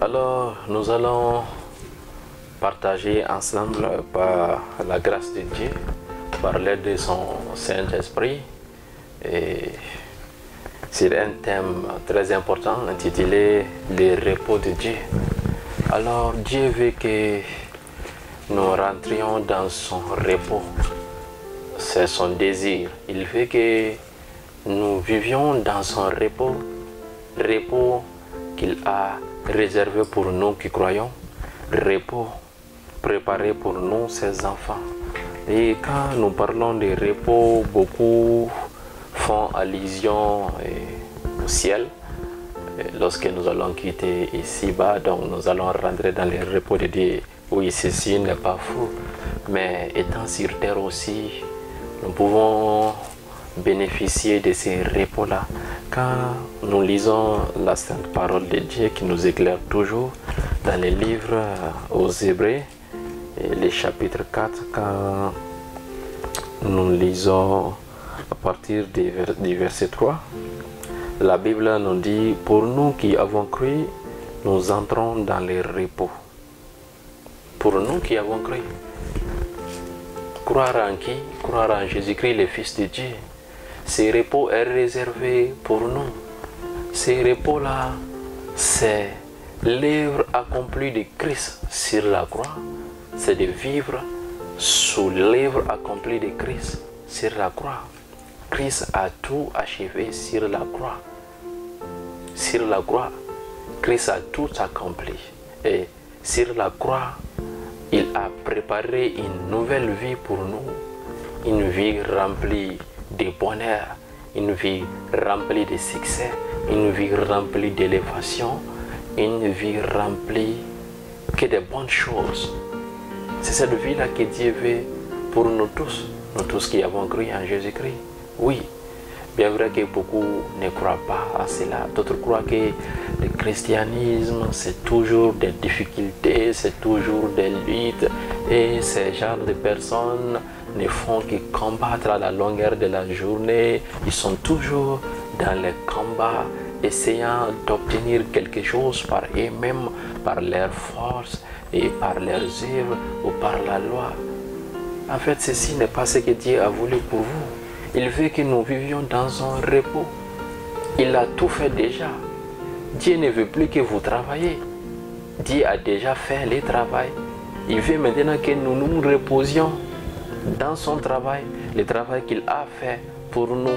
Alors, nous allons partager ensemble, par la grâce de Dieu, par l'aide de son Saint-Esprit, et sur un thème très important intitulé le repos de Dieu. Alors, Dieu veut que nous rentrions dans son repos. C'est son désir. Il veut que nous vivions dans son repos qu'il a réservé pour nous qui croyons, repos préparé pour nous, ses enfants. Et quand nous parlons de repos, beaucoup font allusion au ciel. Lorsque nous allons quitter ici-bas, donc nous allons rentrer dans le repos de Dieu. Oui, ceci n'est pas faux, mais étant sur terre aussi, nous pouvons bénéficier de ces repos-là. Quand nous lisons la sainte parole de Dieu qui nous éclaire toujours dans les livres aux Hébreux, le chapitre 4, quand nous lisons à partir du verset 3, la Bible nous dit: pour nous qui avons cru, nous entrons dans le repos. Pour nous qui avons cru. Croire en qui? Croire en Jésus-Christ, le Fils de Dieu. Ce repos est réservé pour nous. Ce repos-là, c'est l'œuvre accomplie de Christ sur la croix. C'est de vivre sous l'œuvre accomplie de Christ sur la croix. Christ a tout achevé sur la croix. Sur la croix, Christ a tout accompli. Et sur la croix, il a préparé une nouvelle vie pour nous. Une vie remplie de bonheur, une vie remplie de succès, une vie remplie d'élévation, une vie remplie que de bonnes choses. C'est cette vie-là que Dieu veut pour nous tous qui avons cru en Jésus-Christ. Oui, bien vrai que beaucoup ne croient pas à cela. D'autres croient que le christianisme, c'est toujours des difficultés, c'est toujours des luttes. Et ces genres de personnes ne font que combattre à la longueur de la journée. Ils sont toujours dans les combats, essayant d'obtenir quelque chose par eux-mêmes, par leur force et par leurs œuvres ou par la loi. En fait, ceci n'est pas ce que Dieu a voulu pour vous. Il veut que nous vivions dans un repos. Il a tout fait déjà. Dieu ne veut plus que vous travaillez. Dieu a déjà fait le travail. Il veut maintenant que nous nous reposions dans son travail, le travail qu'il a fait pour nous,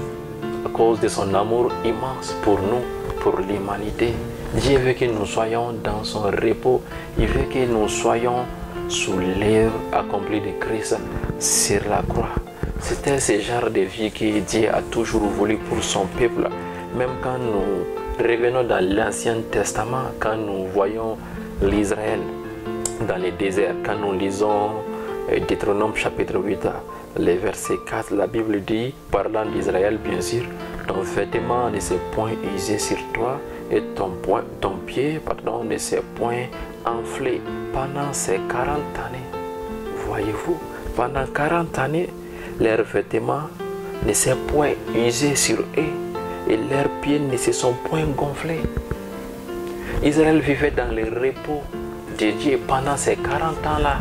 à cause de son amour immense pour nous, pour l'humanité. Dieu veut que nous soyons dans son repos. Il veut que nous soyons sous l'œuvre accomplie de Christ sur la croix. C'était ce genre de vie que Dieu a toujours voulu pour son peuple. Même quand nous revenons dans l'Ancien Testament, quand nous voyons l'Israël dans le désert, quand nous lisons Deutéronome chapitre 8, le verset 4, la Bible dit, parlant d'Israël bien sûr: ton vêtement ne s'est point usé sur toi et ton pied ne s'est point enflé pendant ces 40 années. Voyez-vous, pendant 40 années, leurs vêtements ne s'est point usé sur eux et leurs pieds ne se sont point gonflés. Israël vivait dans le repos de Dieu pendant ces 40 ans-là.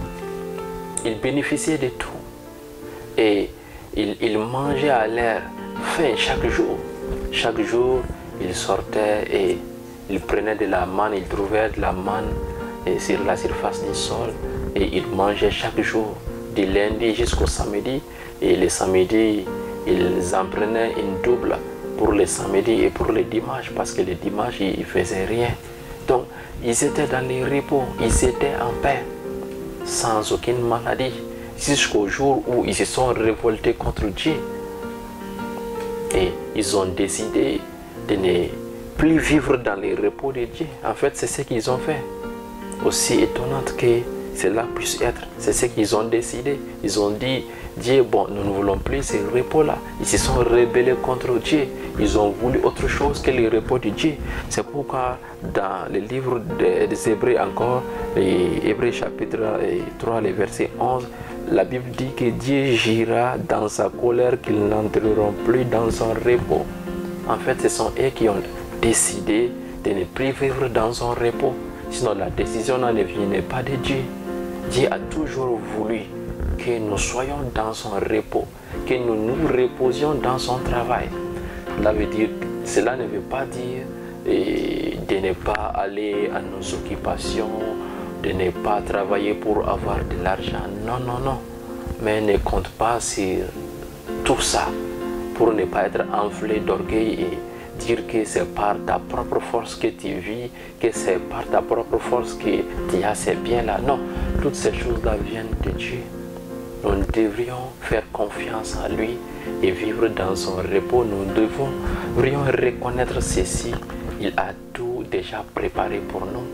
Il bénéficiait de tout. Et il mangeait à leur faim chaque jour. Chaque jour, il sortait et il prenait de la manne, il trouvait de la manne sur la surface du sol et il mangeait chaque jour, du lundi jusqu'au samedi. Et le samedi, ils en prenaient une double pour le samedi et pour le dimanche, parce que le dimanche, ils ne faisaient rien. Donc, ils étaient dans le repos, ils étaient en paix, sans aucune maladie, jusqu'au jour où ils se sont révoltés contre Dieu. Et ils ont décidé de ne plus vivre dans le repos de Dieu. En fait, c'est ce qu'ils ont fait. Aussi étonnant que cela puisse être, c'est ce qu'ils ont décidé. Ils ont dit: Dieu, bon, nous ne voulons plus ce repos-là. Ils se sont rebellés contre Dieu. Ils ont voulu autre chose que le repos de Dieu. C'est pourquoi dans le livre des Hébreux encore, les Hébreux chapitre 3, le verset 11, la Bible dit que Dieu jura dans sa colère qu'ils n'entreront plus dans son repos. En fait, ce sont eux qui ont décidé de ne plus vivre dans son repos. Sinon, la décision ne vient pas de Dieu. Dieu a toujours voulu que nous soyons dans son repos, que nous nous reposions dans son travail. Cela ne veut pas dire de ne pas aller à nos occupations, de ne pas travailler pour avoir de l'argent. Non, non, non. Mais ne compte pas sur tout ça pour ne pas être enflé d'orgueil et dire que c'est par ta propre force que tu vis, que c'est par ta propre force que tu as ces biens-là. Non, toutes ces choses-là viennent de Dieu. Nous devrions faire confiance à lui et vivre dans son repos. Nous devrions reconnaître ceci. Il a tout déjà préparé pour nous.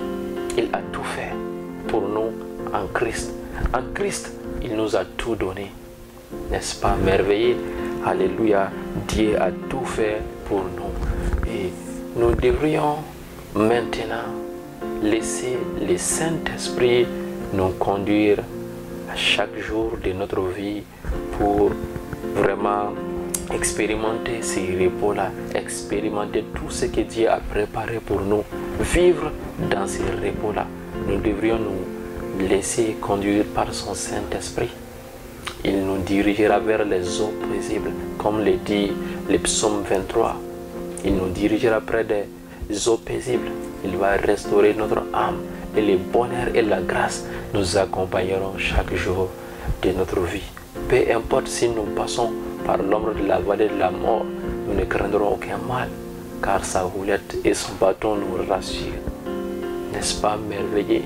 Il a tout fait pour nous en Christ. En Christ, il nous a tout donné. N'est-ce pas merveilleux? Alléluia. Dieu a tout fait pour nous. Et nous devrions maintenant laisser le Saint-Esprit nous conduire à chaque jour de notre vie pour vraiment expérimenter ces repos-là, expérimenter tout ce que Dieu a préparé pour nous, vivre dans ces repos-là. Nous devrions nous laisser conduire par son Saint-Esprit. Il nous dirigera vers les eaux paisibles, comme le dit le psaume 23. Il nous dirigera près des eaux paisibles. Il va restaurer notre âme et le bonheur et la grâce nous accompagneront chaque jour de notre vie. Peu importe si nous passons par l'ombre de la vallée de la mort, nous ne craindrons aucun mal, car sa houlette et son bâton nous rassurent. N'est-ce pas merveilleux?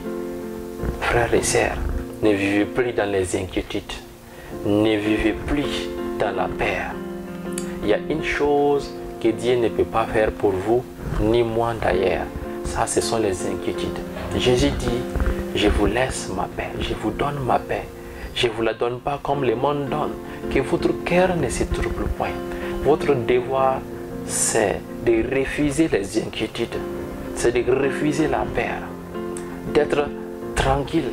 Frères et sœurs, ne vivez plus dans les inquiétudes, ne vivez plus dans la peur. Il y a une chose que Dieu ne peut pas faire pour vous, ni moi d'ailleurs. Ça, ce sont les inquiétudes. Jésus dit, je vous laisse ma paix, je vous donne ma paix. Je ne vous la donne pas comme le monde donne, que votre cœur ne se trouble point. Votre devoir, c'est de refuser les inquiétudes, c'est de refuser la peur, d'être tranquille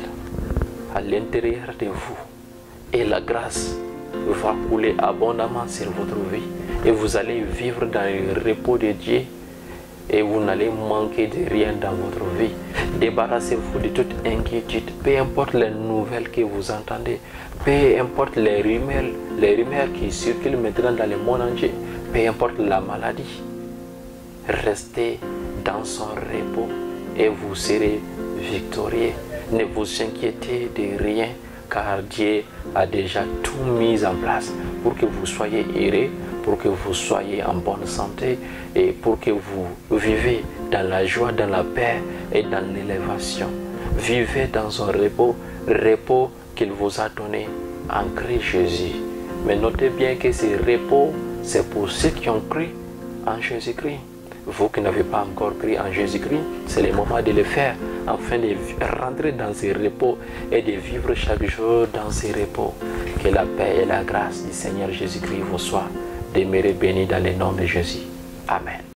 à l'intérieur de vous. Et la grâce va couler abondamment sur votre vie. Et vous allez vivre dans le repos de Dieu. Et vous n'allez manquer de rien dans votre vie. Débarrassez-vous de toute inquiétude. Peu importe les nouvelles que vous entendez. Peu importe les rumeurs qui circulent maintenant dans le monde entier. Peu importe la maladie. Restez dans son repos et vous serez victorieux. Ne vous inquiétez de rien, car Dieu a déjà tout mis en place pour que vous soyez heureux, pour que vous soyez en bonne santé et pour que vous vivez dans la joie, dans la paix et dans l'élévation. Vivez dans son repos, repos qu'il vous a donné en Christ Jésus. Mais notez bien que ce repos, c'est pour ceux qui ont cru en Jésus-Christ. Vous qui n'avez pas encore cru en Jésus-Christ, c'est le moment de le faire, afin de rentrer dans ce repos et de vivre chaque jour dans ce repos. Que la paix et la grâce du Seigneur Jésus-Christ vous soient. Demeurez bénis dans le nom de Jésus. Amen.